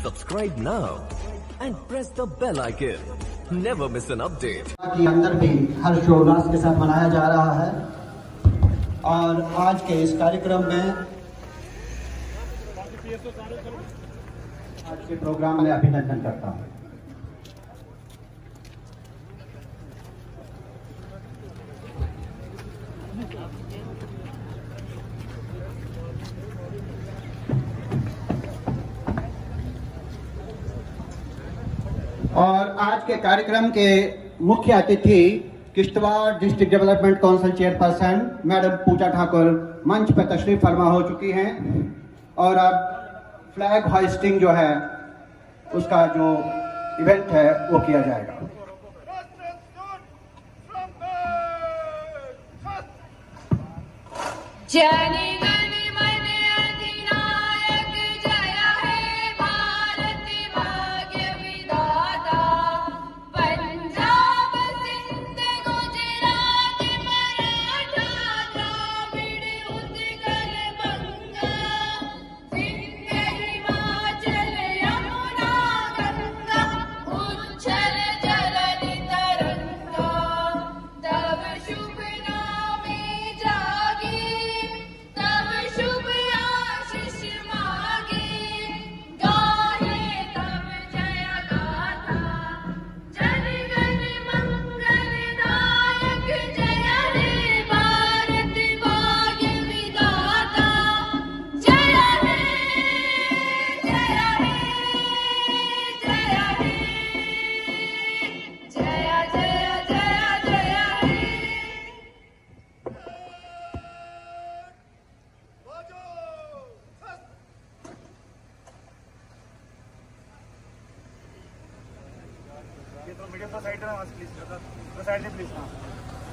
Subscribe now and press the bell icon. Never miss an update. के अंदर भी हर्षोल्लास के साथ मनाया जा रहा है और आज के इस कार्यक्रम में आज के प्रोग्राम में अभिनंदन करता हूँ। और आज के कार्यक्रम के मुख्य अतिथि Kishtwar district development council chairperson madam Puja Thakur मंच पर तशरीफ फरमा हो चुकी हैं और अब फ्लैग होइस्टिंग जो है उसका जो इवेंट है वो किया जाएगा। ये तो मीडियम साइड है, प्लीज साइड से प्लीज।